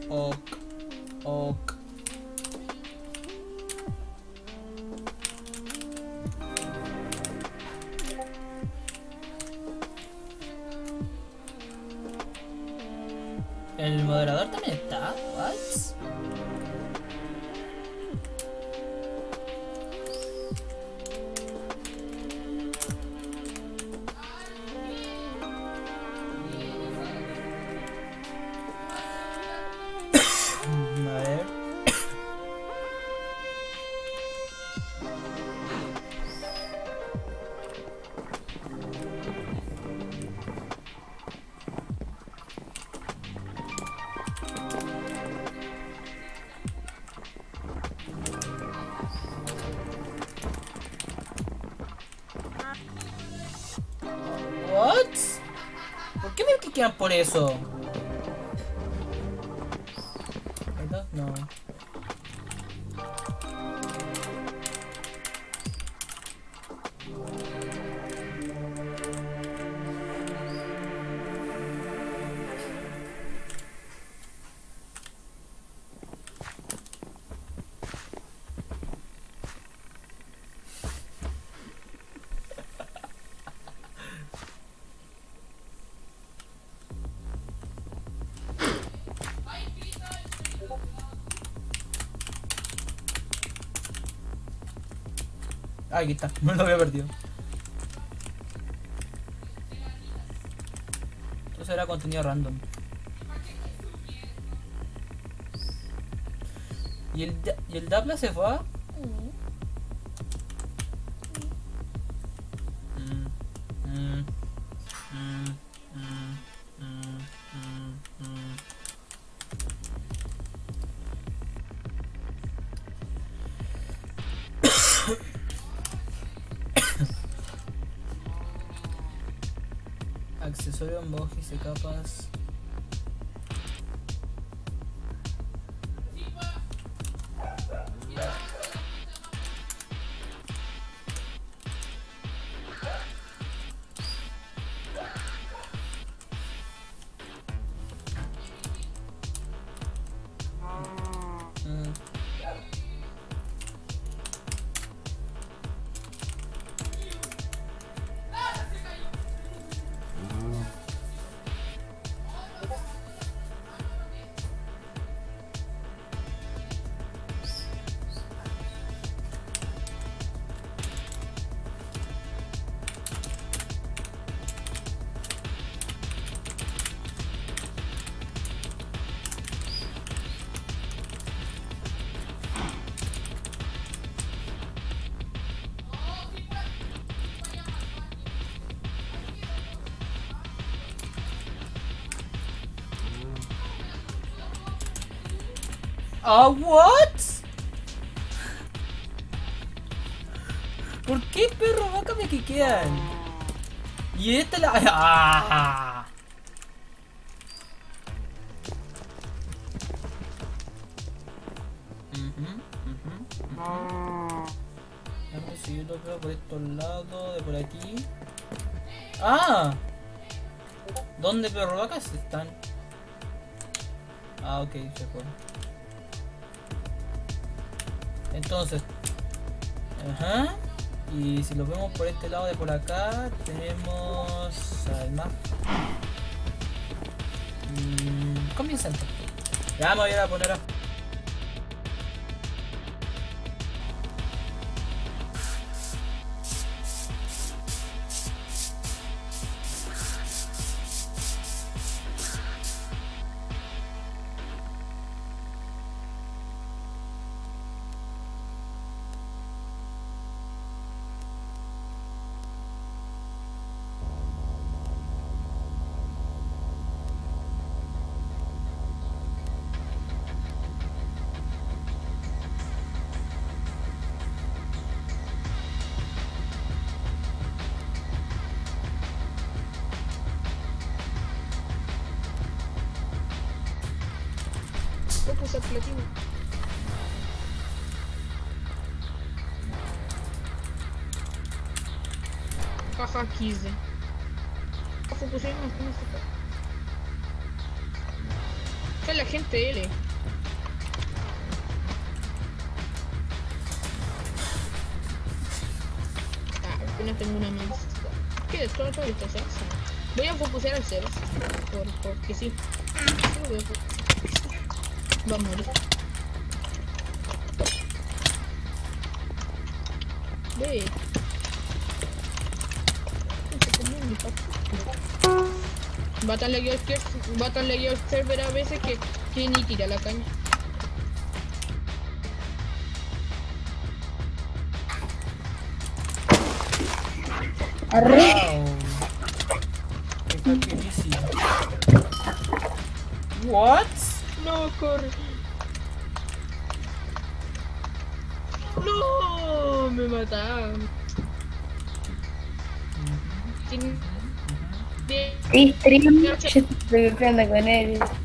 Ok. Ok. ¿El moderador también está? ¿What? A ver. What? ¿Por qué me quiquean por eso? ¿Verdad? No. Ah, aquí está, me lo había perdido. Entonces era contenido random. ¿Y el Dapla se fue? Accesorio, emojis y capas. Ah, what? ¿Por qué perro vaca me quiquean? Y esta la... ¡Ah! Vamos, si yo lo veo por estos lados, de por aquí. ¡Ah! ¿Dónde perro vacas están? Ah, ok, se fue. Entonces, ajá. Y si lo vemos por este lado de por acá, tenemos al mapa. Comienza entonces. Ya me voy a ir a poner a... Puse platino. Haha, 15. Fokusujmy na to. Soy la gente L. Ah, apenas tengo una más. ¿Qué es todo esto? Voy a focusear al Sebas. Porque sí. Sí, lo voy a focusear. Va a morir. Ve. Va tan legueado el server a veces que ni tira la caña. Arre. Wow. Qué fucking easy. What? No, corre. No, me mataron. Y stream, yo estoy viviendo con él.